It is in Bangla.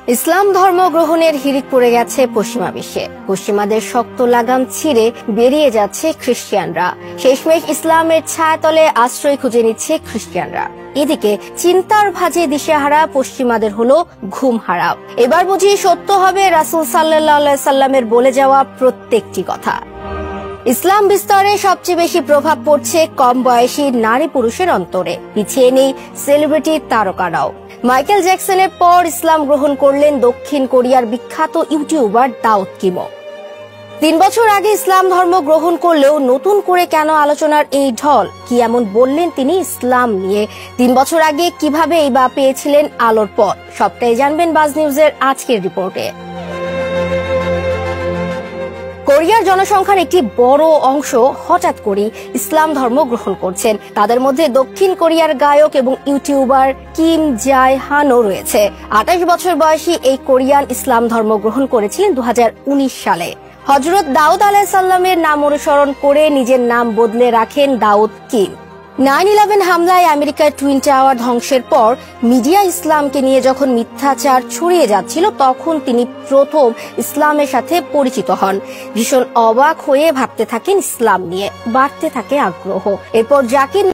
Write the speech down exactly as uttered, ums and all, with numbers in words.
ইসলাম ধর্ম গ্রহণের হিড়িক পড়ে গেছে পশ্চিমা বিশ্বে। পশ্চিমাদের শক্ত লাগাম ছিঁড়ে বেরিয়ে যাচ্ছে খ্রিস্টানরা। শেষমেশ ইসলামের ছায়াতলে আশ্রয় খুঁজে নিচ্ছে খ্রিস্টানরা। এদিকে চিন্তার ভাঁজে দিশেহারা পশ্চিমাদের হলো ঘুম হারাম। এবার বুঝি সত্য হবে রাসূল সাল্লাল্লাহু আলাইহি সাল্লামের বলে যাওয়া প্রত্যেকটি কথা। ইসলাম বিস্তারে সবচেয়ে বেশি প্রভাব পড়ছে কম বয়সী নারী পুরুষের অন্তরে। পিছিয়ে নেই সেলিব্রিটি তারকারাও। মাইকেল জ্যাকসনের পর ইসলাম গ্রহণ করলেন দক্ষিণ কোরিয়ার বিখ্যাত ইউটিউবার দাউদ কিমও। তিন বছর আগে ইসলাম ধর্ম গ্রহণ করলেও নতুন করে কেন আলোচনার এই ঢল? কি এমন বললেন তিনি ইসলাম নিয়ে? তিন বছর আগে কিভাবে এই বা পেয়েছিলেন আলোর পথ? সবটাই জানবেন বাজ নিউজের আজকের রিপোর্টে। কোরিয়ার জনসংখ্যার একটি বড় অংশ হঠাৎ করে ইসলাম ধর্ম গ্রহণ করছেন। তাদের মধ্যে দক্ষিণ কোরিয়ার গায়ক এবং ইউটিউবার কিম জাই হানও রয়েছে। আঠাশ বছর বয়সী এই কোরিয়ান ইসলাম ধর্ম গ্রহণ করেছিলেন দু হাজার উনিশ সালে। হযরত দাউদ আলাইহিস সালামের নাম অনুসরণ করে নিজের নাম বদলে রাখেন দাউদ কিম। নাইন ইলেভেন হামলায় আমেরিকার টুইন টাওয়ার ধ্বংসের পর মিডিয়া ইসলামকে নিয়ে যখন মিথ্যাচার ছড়িয়ে যাচ্ছিল, তখন তিনি প্রথম ইসলামের সাথে পরিচিত হন। ভীষণ অবাক হয়ে ভাবতে থাকেন ইসলাম নিয়ে, বাড়তে থাকে আগ্রহ। এরপর জাকির